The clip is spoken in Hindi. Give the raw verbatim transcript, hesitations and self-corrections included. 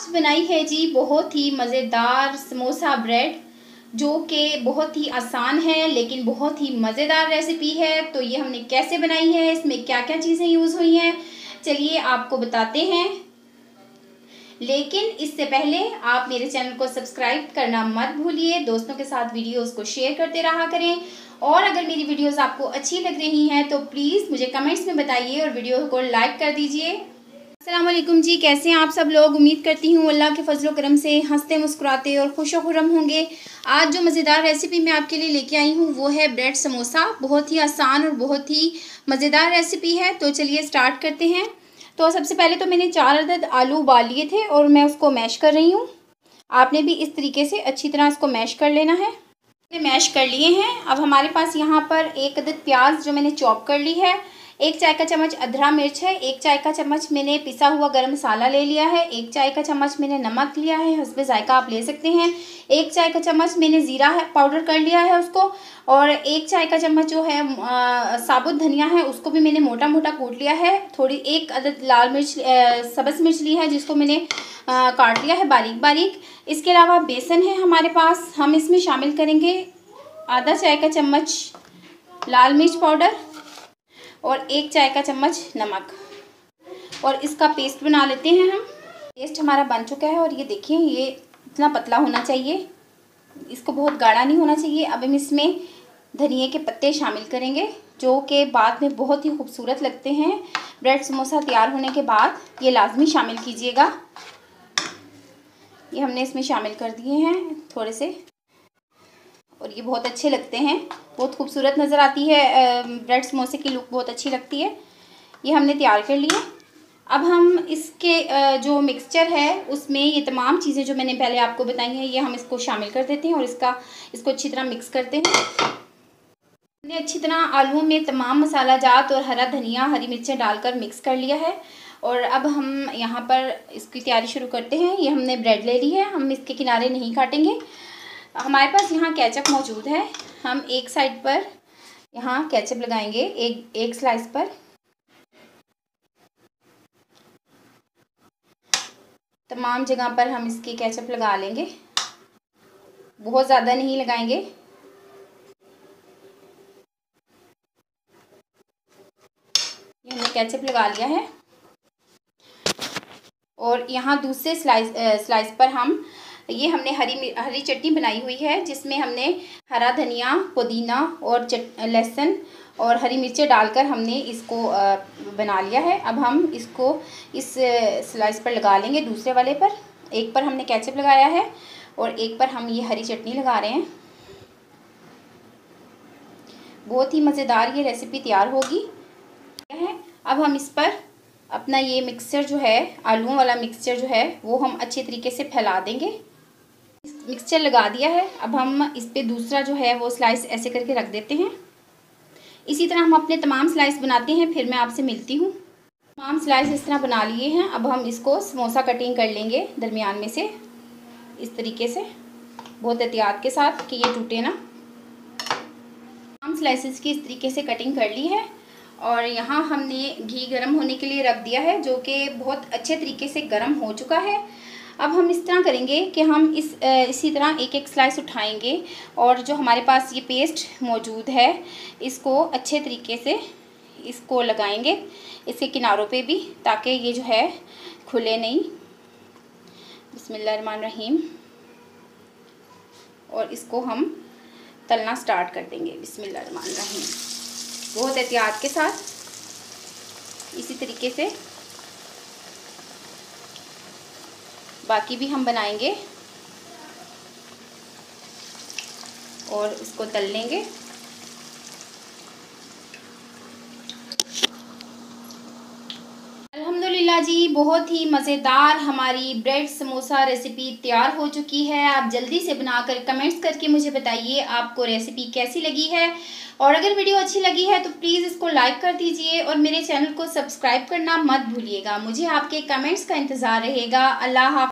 आज बनाई है जी बहुत ही मज़ेदार समोसा ब्रेड, जो कि बहुत ही आसान है लेकिन बहुत ही मज़ेदार रेसिपी है। तो ये हमने कैसे बनाई है, इसमें क्या क्या चीज़ें यूज़ हुई हैं, चलिए आपको बताते हैं। लेकिन इससे पहले आप मेरे चैनल को सब्सक्राइब करना मत भूलिए, दोस्तों के साथ वीडियोस को शेयर करते रहा करें। और अगर मेरी वीडियोस आपको अच्छी लग रही हैं तो प्लीज़ मुझे कमेंट्स में बताइए और वीडियो को लाइक कर दीजिए। अस्सलाम वालेकुम जी, कैसे हैं आप सब लोग। उम्मीद करती हूँ अल्लाह के फजलो करम से हंसते मुस्कुराते और खुश खुर्रम होंगे। आज जो मज़ेदार रेसिपी मैं आपके लिए लेके आई हूँ वो है ब्रेड समोसा। बहुत ही आसान और बहुत ही मज़ेदार रेसिपी है। तो चलिए स्टार्ट करते हैं। तो सबसे पहले तो मैंने चार अदद आलू उबाल लिए थे और मैं उसको मैश कर रही हूँ। आपने भी इस तरीके से अच्छी तरह इसको मैश कर लेना है। मैंने मैश कर लिए हैं। अब हमारे पास यहाँ पर एक अदद प्याज जो मैंने चॉप कर ली है, एक चाय का चम्मच अदरा मिर्च है, एक चाय का चम्मच मैंने पिसा हुआ गरम मसाला ले लिया है, एक चाय का चम्मच मैंने नमक लिया है, हस्बे जायका आप ले सकते हैं, एक चाय का चम्मच मैंने ज़ीरा है पाउडर कर लिया है उसको, और एक चाय का चम्मच जो है आ, साबुत धनिया है उसको भी मैंने मोटा मोटा कूट लिया है। थोड़ी एक अदद लाल मिर्च सब्ज़ मिर्च ली है जिसको मैंने आ, काट लिया है बारीक बारीक। इसके अलावा बेसन है हमारे पास, हम इसमें शामिल करेंगे आधा चाय का चम्मच लाल मिर्च पाउडर और एक चाय का चम्मच नमक, और इसका पेस्ट बना लेते हैं हम। पेस्ट हमारा बन चुका है और ये देखिए ये इतना पतला होना चाहिए, इसको बहुत गाढ़ा नहीं होना चाहिए। अब हम इसमें धनिए के पत्ते शामिल करेंगे जो कि बाद में बहुत ही खूबसूरत लगते हैं। ब्रेड समोसा तैयार होने के बाद ये लाजमी शामिल कीजिएगा। ये हमने इसमें शामिल कर दिए हैं थोड़े से, और ये बहुत अच्छे लगते हैं, बहुत खूबसूरत नज़र आती है। ब्रेड समोसे की लुक बहुत अच्छी लगती है। ये हमने तैयार कर लिया। अब हम इसके जो मिक्सचर है उसमें ये तमाम चीज़ें जो मैंने पहले आपको बताई हैं ये हम इसको शामिल कर देते हैं और इसका इसको अच्छी तरह मिक्स करते हैं। हमने अच्छी तरह आलूओं में तमाम मसाला जात और हरा धनिया हरी मिर्चें डालकर मिक्स कर लिया है। और अब हम यहाँ पर इसकी तैयारी शुरू करते हैं। ये हमने ब्रेड ले ली है, हम इसके किनारे नहीं काटेंगे। हमारे पास यहाँ केचप मौजूद है, हम एक साइड पर यहाँ केचप लगाएंगे, एक एक स्लाइस पर। तमाम जगह पर हम इसकी केचप लगा लेंगे, बहुत ज़्यादा नहीं लगाएंगे। ये हमने केचप लगा लिया है। और यहाँ दूसरे स्लाइस स्लाइस पर हम ये हमने हरी हरी चटनी बनाई हुई है जिसमें हमने हरा धनिया पुदीना और लहसुन और हरी मिर्चें डालकर हमने इसको बना लिया है। अब हम इसको इस स्लाइस पर लगा लेंगे, दूसरे वाले पर। एक पर हमने केचप लगाया है और एक पर हम ये हरी चटनी लगा रहे हैं। बहुत ही मज़ेदार ये रेसिपी तैयार होगी। अब हम इस पर अपना ये मिक्सचर जो है, आलूओं वाला मिक्सचर जो है वो हम अच्छे तरीके से फैला देंगे। मिक्सचर लगा दिया है। अब हम इस पे दूसरा जो है वो स्लाइस ऐसे करके रख देते हैं। इसी तरह हम अपने तमाम स्लाइस बनाते हैं, फिर मैं आपसे मिलती हूँ। तमाम स्लाइस इस तरह बना लिए हैं। अब हम इसको समोसा कटिंग कर लेंगे दरमियान में से, इस तरीके से, बहुत एहतियात के साथ कि ये टूटे ना। तमाम स्लाइसेस की इस तरीके से कटिंग कर ली है। और यहाँ हमने घी गर्म होने के लिए रख दिया है जो कि बहुत अच्छे तरीके से गर्म हो चुका है। अब हम इस तरह करेंगे कि हम इस इसी तरह एक एक स्लाइस उठाएंगे और जो हमारे पास ये पेस्ट मौजूद है इसको अच्छे तरीके से इसको लगाएंगे इसके किनारों पे भी, ताकि ये जो है खुले नहीं। बिस्मिल्लाहिर्रहमानिर्रहीम। और इसको हम तलना स्टार्ट कर देंगे बिस्मिल्लाहिर्रहमानिर्रहीम, बहुत एहतियात के साथ। इसी तरीके से बाकी भी हम बनाएंगे और इसको तल लेंगे। अल्हम्दुलिल्लाह जी, बहुत ही मज़ेदार हमारी ब्रेड समोसा रेसिपी तैयार हो चुकी है। आप जल्दी से बनाकर कमेंट्स करके मुझे बताइए आपको रेसिपी कैसी लगी है। और अगर वीडियो अच्छी लगी है तो प्लीज़ इसको लाइक कर दीजिए और मेरे चैनल को सब्सक्राइब करना मत भूलिएगा। मुझे आपके कमेंट्स का इंतज़ार रहेगा। अल्लाह हाफ़िज़।